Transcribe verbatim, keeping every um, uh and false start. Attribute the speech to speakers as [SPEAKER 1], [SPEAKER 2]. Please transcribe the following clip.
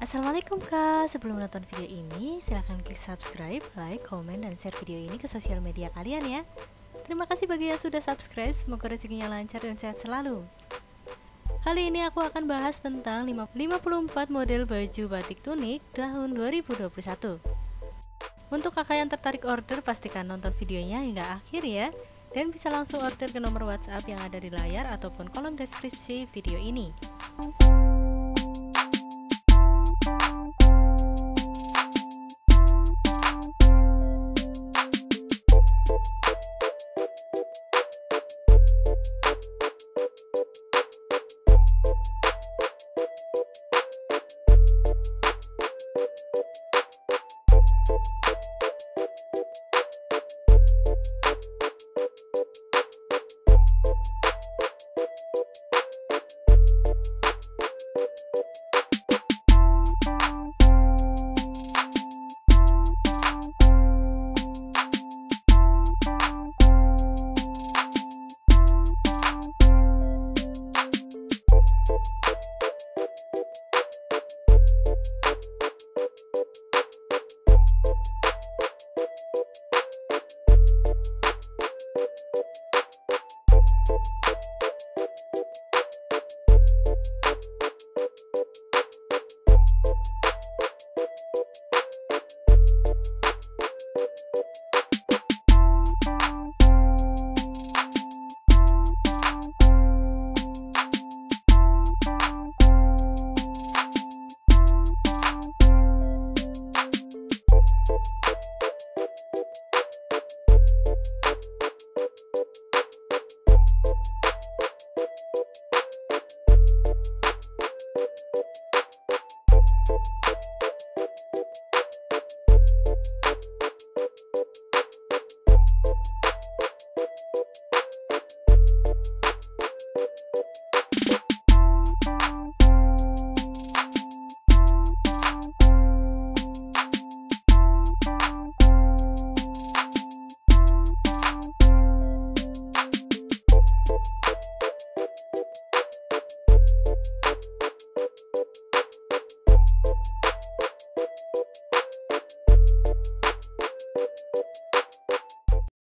[SPEAKER 1] Assalamualaikum Kak, sebelum menonton video ini silahkan klik subscribe, like, komen, dan share video ini ke sosial media kalian ya. Terima kasih bagi yang sudah subscribe, semoga rezekinya lancar dan sehat selalu. Kali ini aku akan bahas tentang lima puluh empat model baju batik tunik tahun dua ribu dua puluh satu. Untuk kakak yang tertarik order, pastikan nonton videonya hingga akhir ya, dan bisa langsung order ke nomor WhatsApp yang ada di layar ataupun kolom deskripsi video ini.